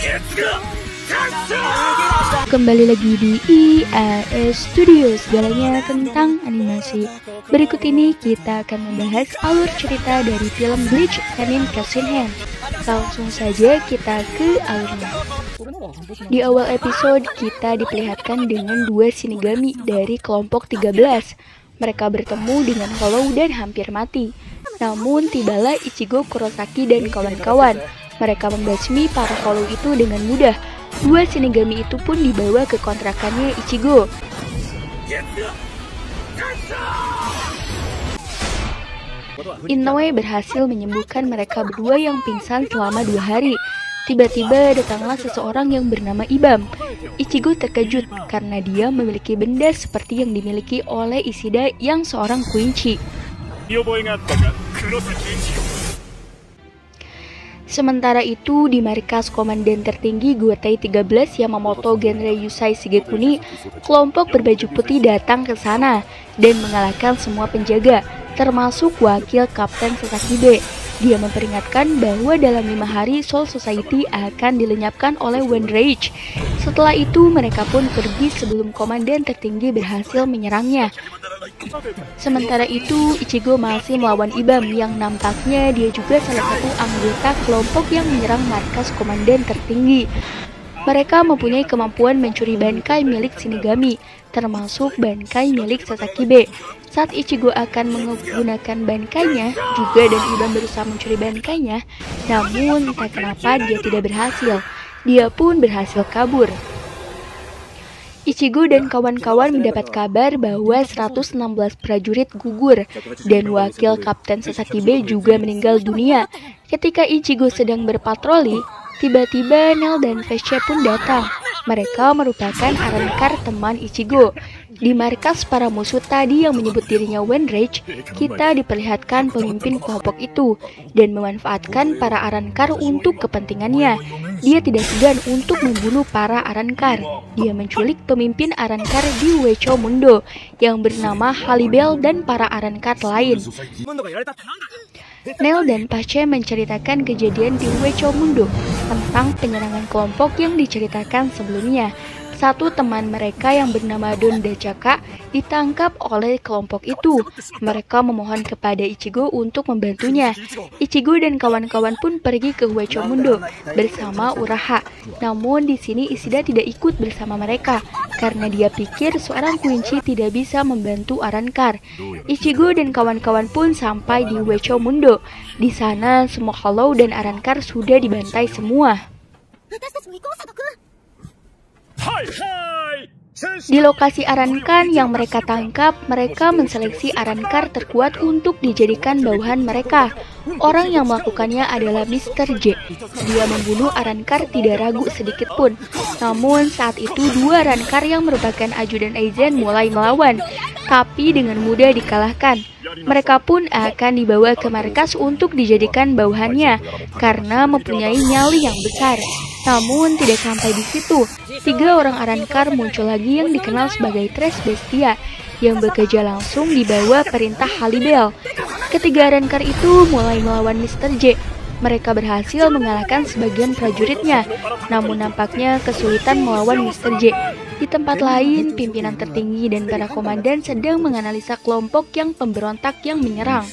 Kembali lagi di IAS Studio, segalanya tentang animasi. Berikut ini kita akan membahas alur cerita dari film Bleach anime Cassin Hand. Langsung saja kita ke alurnya. Di awal episode kita diperlihatkan dengan dua Shinigami dari kelompok 13. Mereka bertemu dengan Hollow dan hampir mati. Namun tibalah Ichigo Kurosaki dan kawan-kawan. Mereka membasmi para Hollow itu dengan mudah. Dua Shinigami itu pun dibawa ke kontrakannya Ichigo. Inoue berhasil menyembuhkan mereka berdua yang pingsan selama 2 hari. Tiba-tiba datanglah seseorang yang bernama Ibam. Ichigo terkejut karena dia memiliki benda seperti yang dimiliki oleh Ishida yang seorang Quincy. Sementara itu, di markas komandan tertinggi Gotei 13 Yamamoto Genre Yusai Shigekuni, kelompok berbaju putih datang ke sana dan mengalahkan semua penjaga, termasuk wakil Kapten Sasakibe. Dia memperingatkan bahwa dalam 5 hari Soul Society akan dilenyapkan oleh One Rage. Setelah itu, mereka pun pergi sebelum komandan tertinggi berhasil menyerangnya. Sementara itu, Ichigo masih melawan Ibam yang nampaknya dia juga salah satu anggota kelompok yang menyerang markas komandan tertinggi. Mereka mempunyai kemampuan mencuri bankai milik Shinigami, termasuk bankai milik Sasakibe. Saat Ichigo akan menggunakan bankainya, juga dan Ibam berusaha mencuri bankainya, namun entah kenapa dia tidak berhasil. Dia pun berhasil kabur. Ichigo dan kawan-kawan mendapat kabar bahwa 116 prajurit gugur dan wakil Kapten Sasakibe juga meninggal dunia. Ketika Ichigo sedang berpatroli, tiba-tiba Nel dan Vesce pun datang. Mereka merupakan Arrancar teman Ichigo. Di markas para musuh tadi yang menyebut dirinya One Rage, kita diperlihatkan pemimpin kelompok itu dan memanfaatkan para Arrancar untuk kepentingannya. Dia tidak segan untuk membunuh para Arrancar. Dia menculik pemimpin Arrancar di Uecho Mundo yang bernama Halibel dan para Arrancar lain. Nel dan Pace menceritakan kejadian di Uecho Mundo tentang penyerangan kelompok yang diceritakan sebelumnya. Satu teman mereka yang bernama Don Dachaka ditangkap oleh kelompok itu. Mereka memohon kepada Ichigo untuk membantunya. Ichigo dan kawan-kawan pun pergi ke Uecho Mundo bersama Uraha. Namun di sini Ishida tidak ikut bersama mereka karena dia pikir seorang Quincy tidak bisa membantu Arrancar. Ichigo dan kawan-kawan pun sampai di Uecho Mundo. Di sana semua Hollow dan Arrancar sudah dibantai semua. Di lokasi Arrancar yang mereka tangkap, mereka menseleksi Arrancar terkuat untuk dijadikan bawahan mereka. Orang yang melakukannya adalah Mr. J. Dia membunuh Arrancar tidak ragu sedikit pun. Namun saat itu dua Arrancar yang merupakan ajudan Aizen mulai melawan, tapi dengan mudah dikalahkan. Mereka pun akan dibawa ke markas untuk dijadikan bawahannya karena mempunyai nyali yang besar. Namun tidak sampai di situ, 3 orang Arrancar muncul lagi yang dikenal sebagai Tres Bestia yang bekerja langsung di bawah perintah Halibel. Ketiga Arrancar itu mulai melawan Mr. J. Mereka berhasil mengalahkan sebagian prajuritnya, namun nampaknya kesulitan melawan Mr. J. Di tempat lain, pimpinan tertinggi dan para komandan sedang menganalisa kelompok yang pemberontak yang menyerang.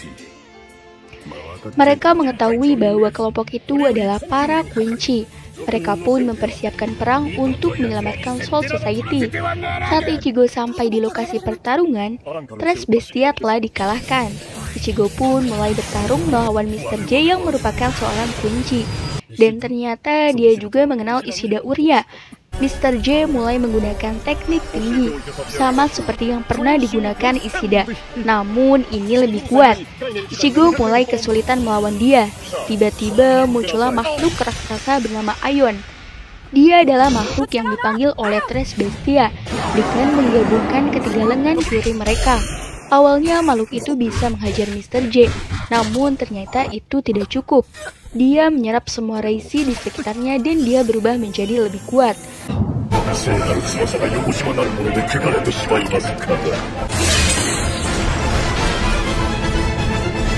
Mereka mengetahui bahwa kelompok itu adalah para Quincy. Mereka pun mempersiapkan perang untuk menyelamatkan Soul Society. Saat Ichigo sampai di lokasi pertarungan, Tres Bestia telah dikalahkan. Ichigo pun mulai bertarung melawan Mr. J yang merupakan seorang Quincy. Dan ternyata dia juga mengenal Ishida Uria. Mr. J mulai menggunakan teknik tinggi, sama seperti yang pernah digunakan Ishida. Namun ini lebih kuat. Ichigo mulai kesulitan melawan dia. Tiba-tiba muncullah makhluk raksasa bernama Aion. Dia adalah makhluk yang dipanggil oleh Tres Bestia dengan menggabungkan ketiga lengan kiri mereka. Awalnya makhluk itu bisa menghajar Mr. J, namun ternyata itu tidak cukup. Dia menyerap semua Reishi di sekitarnya dan dia berubah menjadi lebih kuat.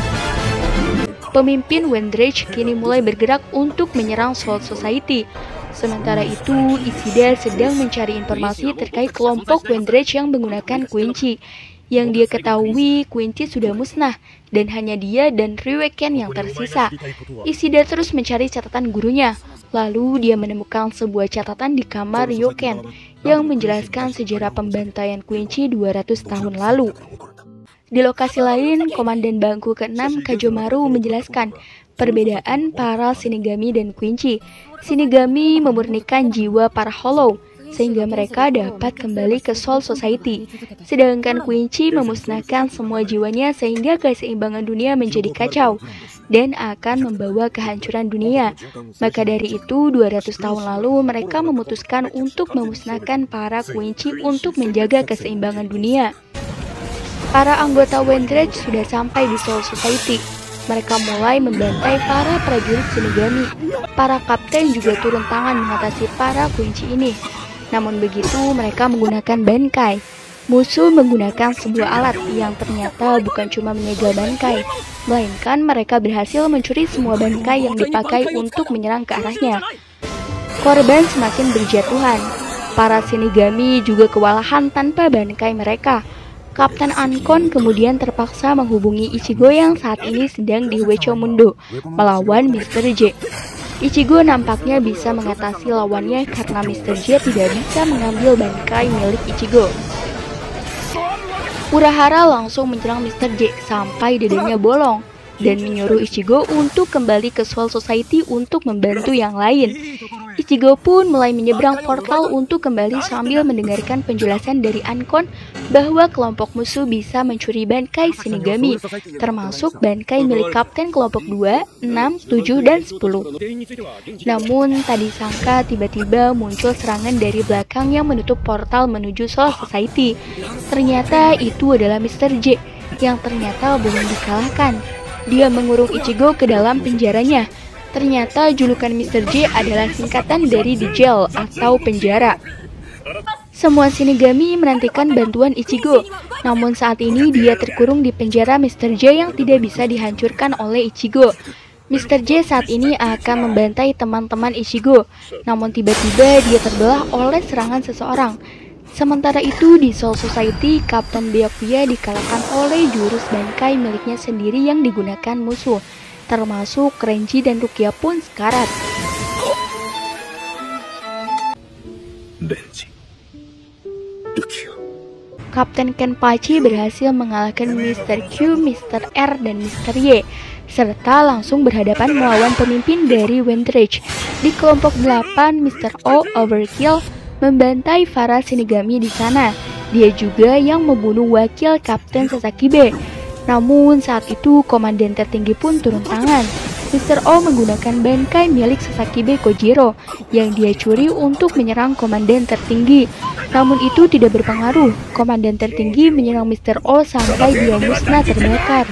Pemimpin One Rage kini mulai bergerak untuk menyerang Soul Society. Sementara itu, Ishida sedang mencari informasi terkait kelompok Wendrage yang menggunakan Quincy. Yang dia ketahui, Quincy sudah musnah, dan hanya dia dan Ryuken yang tersisa. Ishida terus mencari catatan gurunya. Lalu dia menemukan sebuah catatan di kamar Ryuken yang menjelaskan sejarah pembantaian Quincy 200 tahun lalu. Di lokasi lain, Komandan Bangku ke-6 Kajomaru menjelaskan perbedaan para Shinigami dan Quincy. Shinigami memurnikan jiwa para Hollow, sehingga mereka dapat kembali ke Soul Society. Sedangkan Quincy memusnahkan semua jiwanya sehingga keseimbangan dunia menjadi kacau dan akan membawa kehancuran dunia. Maka dari itu, 200 tahun lalu mereka memutuskan untuk memusnahkan para Quincy untuk menjaga keseimbangan dunia. Para anggota Wendrage sudah sampai di Soul Society. Mereka mulai membantai para prajurit Shinigami. Para kapten juga turun tangan mengatasi para Quincy ini. Namun begitu, mereka menggunakan Bankai. Musuh menggunakan sebuah alat yang ternyata bukan cuma menyegel Bankai, melainkan mereka berhasil mencuri semua Bankai yang dipakai untuk menyerang ke arahnya. Korban semakin berjatuhan. Para Shinigami juga kewalahan tanpa Bankai mereka. Kapten Ankon kemudian terpaksa menghubungi Ichigo yang saat ini sedang di Uecho-Mundo melawan Mr. J. Ichigo nampaknya bisa mengatasi lawannya karena Mr. J tidak bisa mengambil Bankai milik Ichigo. Urahara langsung menyerang Mr. J sampai dadanya bolong dan menyuruh Ichigo untuk kembali ke Soul Society untuk membantu yang lain. Ichigo pun mulai menyeberang portal untuk kembali sambil mendengarkan penjelasan dari Ankon bahwa kelompok musuh bisa mencuri Bankai Shinigami, termasuk Bankai milik Kapten kelompok 2, 6, 7, dan 10. Namun, tak disangka tiba-tiba muncul serangan dari belakang yang menutup portal menuju Soul Society. Ternyata itu adalah Mr. J, yang ternyata belum dikalahkan. Dia mengurung Ichigo ke dalam penjaranya. Ternyata julukan Mr. J adalah singkatan dari The Jail atau penjara. Semua Shinigami menantikan bantuan Ichigo, namun saat ini dia terkurung di penjara Mr. J yang tidak bisa dihancurkan oleh Ichigo. Mr. J saat ini akan membantai teman-teman Ichigo, namun tiba-tiba dia terbelah oleh serangan seseorang. Sementara itu di Soul Society, Kapten Byakuya dikalahkan oleh jurus Bankai miliknya sendiri yang digunakan musuh, termasuk Renji dan Rukia pun sekarat. Kapten Kenpachi berhasil mengalahkan Mr. Q, Mr. R, dan Mr. Y, serta langsung berhadapan melawan pemimpin dari Wendrage. Di kelompok 8, Mr. O, Overkill, membantai para Shinigami di sana. Dia juga yang membunuh wakil Kapten Sasakibe. Namun saat itu komandan tertinggi pun turun tangan. Mr. O menggunakan Bankai milik Sasakibe Kojiro yang dia curi untuk menyerang komandan tertinggi. Namun itu tidak berpengaruh. Komandan tertinggi menyerang Mr. O sampai dia musnah terbakar.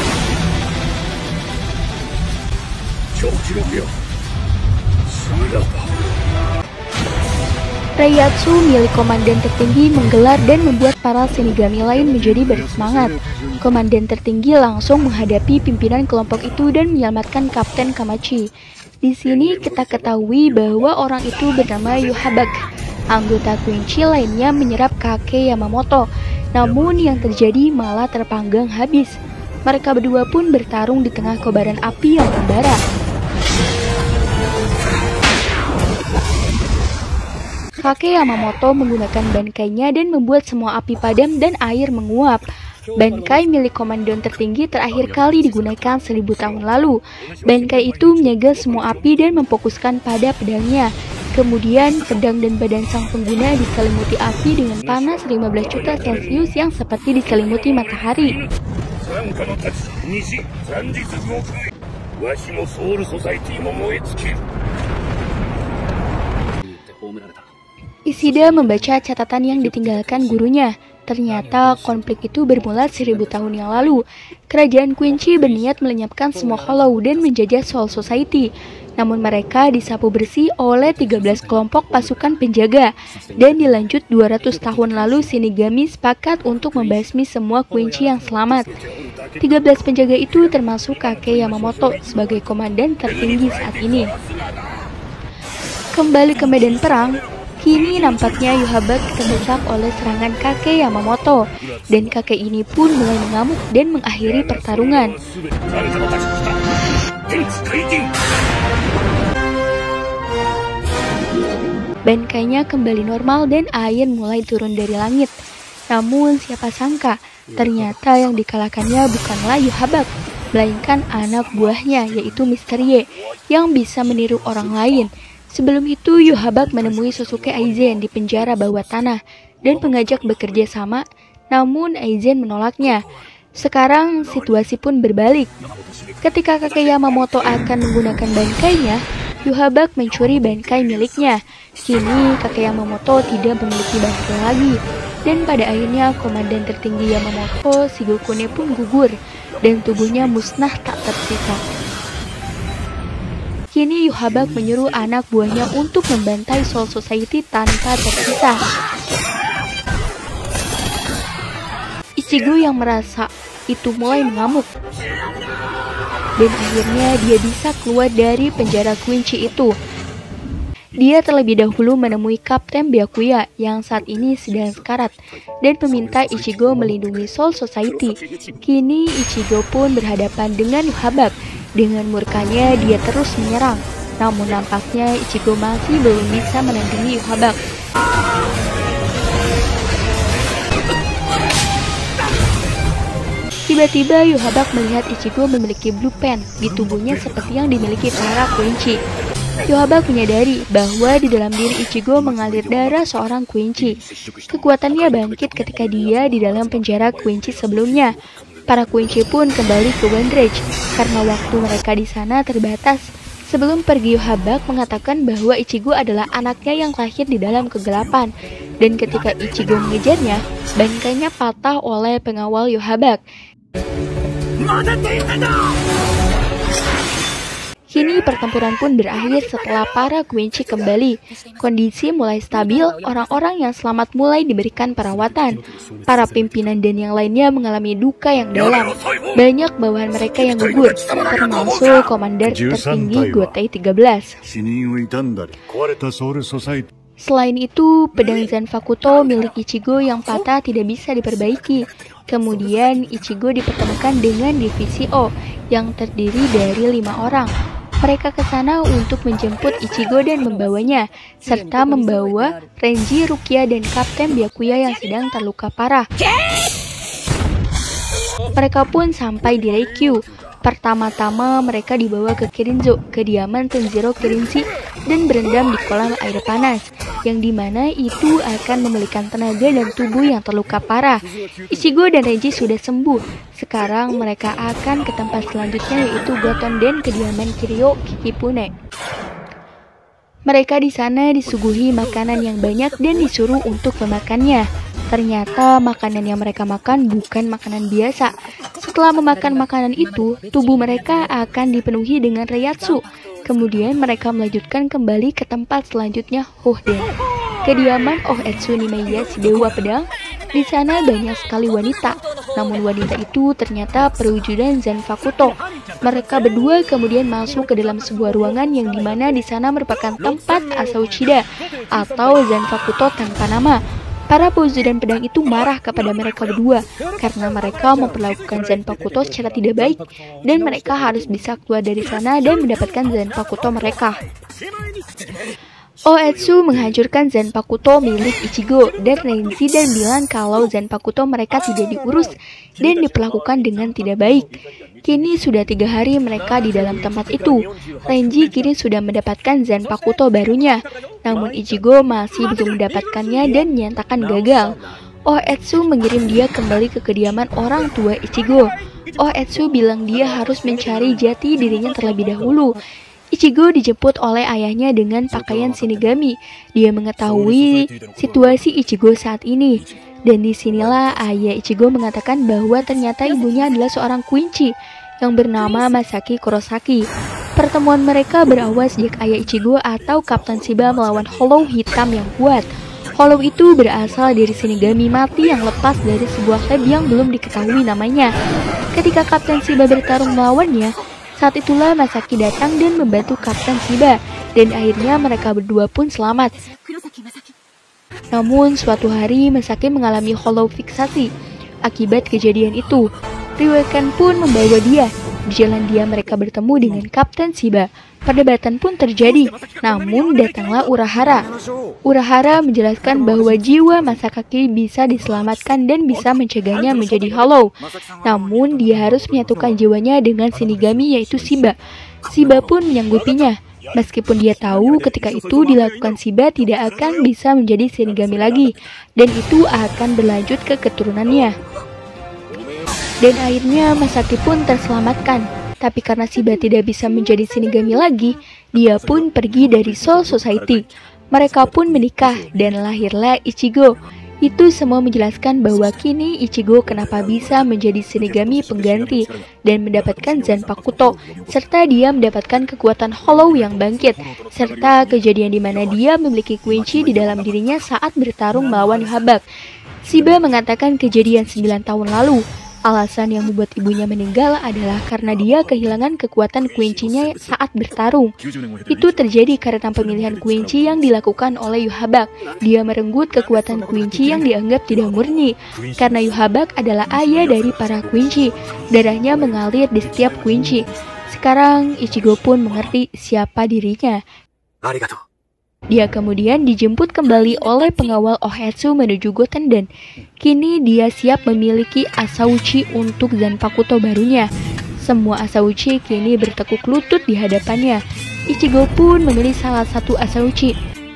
Reiatsu milik komandan tertinggi menggelar dan membuat para Shinigami lain menjadi bersemangat. Komandan tertinggi langsung menghadapi pimpinan kelompok itu dan menyelamatkan Kapten Kamachi. Di sini kita ketahui bahwa orang itu bernama Yuhabak. Anggota Quincy lainnya menyerap kakek Yamamoto, namun yang terjadi malah terpanggang habis. Mereka berdua pun bertarung di tengah kobaran api yang membara. Kakek Yamamoto menggunakan Bankainya dan membuat semua api padam dan air menguap. Bankai milik komandan tertinggi terakhir kali digunakan 1000 tahun lalu. Bankai itu menyegel semua api dan memfokuskan pada pedangnya. Kemudian pedang dan badan sang pengguna diselimuti api dengan panas 15 juta Celcius yang seperti diselimuti matahari. Ishida membaca catatan yang ditinggalkan gurunya. Ternyata konflik itu bermula 1000 tahun yang lalu. Kerajaan Quincy berniat melenyapkan semua Hollow dan menjajah Soul Society. Namun mereka disapu bersih oleh 13 kelompok pasukan penjaga. Dan dilanjut 200 tahun lalu Shinigami sepakat untuk membasmi semua Quincy yang selamat. 13 penjaga itu termasuk kakek Yamamoto sebagai komandan tertinggi saat ini. Kembali ke medan perang, kini nampaknya Yhwach terdesak oleh serangan kakek Yamamoto, dan kakek ini pun mulai mengamuk dan mengakhiri pertarungan. Bankainya kembali normal dan air mulai turun dari langit. Namun siapa sangka, ternyata yang dikalahkannya bukanlah Yhwach, melainkan anak buahnya yaitu Mr. Ye yang bisa meniru orang lain. Sebelum itu Yhwach menemui Sosuke Aizen di penjara bawah tanah dan mengajak bekerja sama, namun Aizen menolaknya. Sekarang situasi pun berbalik. Ketika kakek Yamamoto akan menggunakan bankainya, Yhwach mencuri bangkai miliknya. Kini kakek Yamamoto tidak memiliki bangkai lagi, dan pada akhirnya komandan tertinggi Yamamoto, Shigokune pun gugur, dan tubuhnya musnah tak tersisa. Kini Yhwach menyuruh anak buahnya untuk membantai Soul Society tanpa tersisa. Ichigo yang merasa itu mulai mengamuk, dan akhirnya dia bisa keluar dari penjara Quincy itu. Dia terlebih dahulu menemui Kapten Byakuya yang saat ini sedang sekarat dan meminta Ichigo melindungi Soul Society. Kini Ichigo pun berhadapan dengan Yhwach. Dengan murkanya dia terus menyerang. Namun nampaknya Ichigo masih belum bisa menandingi Yhwach. Tiba-tiba Yhwach melihat Ichigo memiliki blue pen di tubuhnya seperti yang dimiliki para Quincy. Yhwach menyadari bahwa di dalam diri Ichigo mengalir darah seorang Quincy. Kekuatannya bangkit ketika dia di dalam penjara Quincy sebelumnya. Para Quincy pun kembali ke One Rage karena waktu mereka di sana terbatas. Sebelum pergi, Yhwach mengatakan bahwa Ichigo adalah anaknya yang lahir di dalam kegelapan. Dan ketika Ichigo mengejarnya, bangkainya patah oleh pengawal Yhwach. Kini pertempuran pun berakhir setelah para Quincy kembali. Kondisi mulai stabil, orang-orang yang selamat mulai diberikan perawatan. Para pimpinan dan yang lainnya mengalami duka yang dalam. Banyak bawahan mereka yang gugur, termasuk komander tertinggi Gotei 13. Selain itu, pedang Zanpakuto milik Ichigo yang patah tidak bisa diperbaiki. Kemudian Ichigo dipertemukan dengan divisi O yang terdiri dari 5 orang. Mereka ke sana untuk menjemput Ichigo dan membawanya, serta membawa Renji, Rukia, dan Kapten Byakuya yang sedang terluka parah. Mereka pun sampai di Reikyu. Pertama-tama mereka dibawa ke Kirinzo, kediaman Tenjiro Kirinshi, dan berendam di kolam air panas, yang dimana itu akan memulihkan tenaga dan tubuh yang terluka parah. Ichigo dan Renji sudah sembuh. Sekarang mereka akan ke tempat selanjutnya, yaitu Gotonden, kediaman Kiryu Kikipune. Mereka di sana disuguhi makanan yang banyak dan disuruh untuk memakannya. Ternyata makanan yang mereka makan bukan makanan biasa. Setelah memakan makanan itu, tubuh mereka akan dipenuhi dengan reiatsu. Kemudian mereka melanjutkan kembali ke tempat selanjutnya, Hoden, kediaman Ohetsu Nimeiya, si dewa pedang. Di sana banyak sekali wanita, namun wanita itu ternyata perwujudan Zanpakuto. Mereka berdua kemudian masuk ke dalam sebuah ruangan yang dimana di sana merupakan tempat Asauchida atau Zanpakuto tanpa nama. Para pewujudan pedang itu marah kepada mereka berdua karena mereka memperlakukan Zanpakuto secara tidak baik, dan mereka harus bisa keluar dari sana dan mendapatkan Zanpakuto mereka. Oetsu menghancurkan Zanpakuto milik Ichigo dan Renji dan bilang kalau Zanpakuto mereka tidak diurus dan diperlakukan dengan tidak baik. Kini sudah 3 hari mereka di dalam tempat itu. Renji kini sudah mendapatkan Zanpakuto barunya, namun Ichigo masih belum mendapatkannya dan menyatakan gagal. Oetsu mengirim dia kembali ke kediaman orang tua Ichigo. Oetsu bilang dia harus mencari jati dirinya terlebih dahulu. Ichigo dijemput oleh ayahnya dengan pakaian Shinigami. Dia mengetahui situasi Ichigo saat ini. Dan disinilah ayah Ichigo mengatakan bahwa ternyata ibunya adalah seorang Quincy yang bernama Masaki Kurosaki. Pertemuan mereka berawal sejak ayah Ichigo atau Kapten Shiba melawan Hollow hitam yang kuat. Hollow itu berasal dari Shinigami mati yang lepas dari sebuah lab yang belum diketahui namanya. Ketika Kapten Shiba bertarung melawannya, saat itulah Masaki datang dan membantu Kapten Shiba. dan akhirnya mereka berdua pun selamat. Namun suatu hari Masaki mengalami hollow fiksasi. Akibat kejadian itu, Ryuken pun membawa dia. Di jalan dia mereka bertemu dengan Kapten Shiba. Perdebatan pun terjadi, namun datanglah Urahara. Urahara menjelaskan bahwa jiwa Masaki bisa diselamatkan dan bisa mencegahnya menjadi hollow. Namun dia harus menyatukan jiwanya dengan Shinigami yaitu Shiba. Shiba pun menyanggupinya. Meskipun dia tahu ketika itu dilakukan Shiba tidak akan bisa menjadi Shinigami lagi, dan itu akan berlanjut ke keturunannya. Dan akhirnya Masaki pun terselamatkan. Tapi karena Shiba tidak bisa menjadi Shinigami lagi, dia pun pergi dari Soul Society. Mereka pun menikah dan lahirlah Ichigo. Itu semua menjelaskan bahwa kini Ichigo kenapa bisa menjadi Shinigami pengganti dan mendapatkan Zanpakuto, serta dia mendapatkan kekuatan hollow yang bangkit, serta kejadian di mana dia memiliki kunci di dalam dirinya saat bertarung melawan Yhwach. Shiba mengatakan kejadian 9 tahun lalu. Alasan yang membuat ibunya meninggal adalah karena dia kehilangan kekuatan kuncinya saat bertarung. Itu terjadi karena pemilihan kunci yang dilakukan oleh Yhwach. Dia merenggut kekuatan kunci yang dianggap tidak murni. Karena Yhwach adalah ayah dari para kunci. Darahnya mengalir di setiap kunci. Sekarang Ichigo pun mengerti siapa dirinya. Dia kemudian dijemput kembali oleh pengawal Ohetsu menuju Gotendan. Kini dia siap memiliki Asauchi untuk Zanpakuto barunya. Semua Asauchi kini bertekuk lutut di hadapannya. Ichigo pun memilih salah satu Asauchi.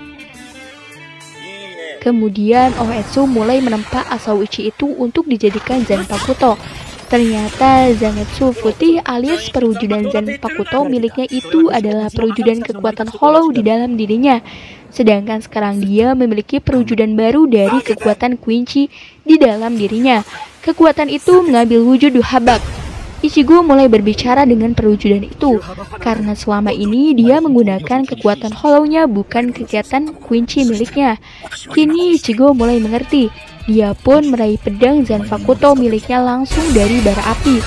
Kemudian Ohetsu mulai menempa Asauchi itu untuk dijadikan Zanpakuto. Ternyata Zangetsu putih alias perwujudan Zanpakuto miliknya itu adalah perwujudan kekuatan hollow di dalam dirinya. Sedangkan sekarang dia memiliki perwujudan baru dari kekuatan kunci di dalam dirinya. Kekuatan itu mengambil wujud Yhwach. Ichigo mulai berbicara dengan perwujudan itu, karena selama ini dia menggunakan kekuatan hollow-nya bukan kegiatan kunci miliknya. Kini Ichigo mulai mengerti. Dia pun meraih pedang Zanpakuto miliknya langsung dari bara api.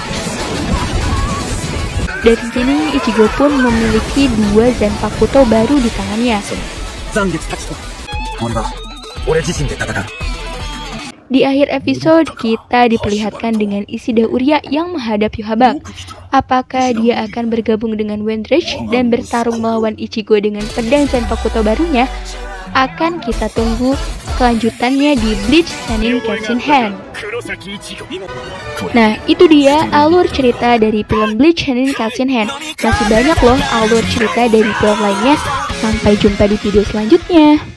Dari sini Ichigo pun memiliki 2 Zanpakuto baru di tangannya. Di akhir episode kita diperlihatkan dengan Ishida Uriah yang menghadap Yhwach. Apakah dia akan bergabung dengan Wendrich dan bertarung melawan Ichigo dengan pedang Zanpakuto barunya? Akan kita tunggu kelanjutannya di Bleach Sannin Kenshin. Nah, itu dia alur cerita dari film Bleach Sannin Kenshin. Masih banyak loh alur cerita dari film lainnya. Sampai jumpa di video selanjutnya.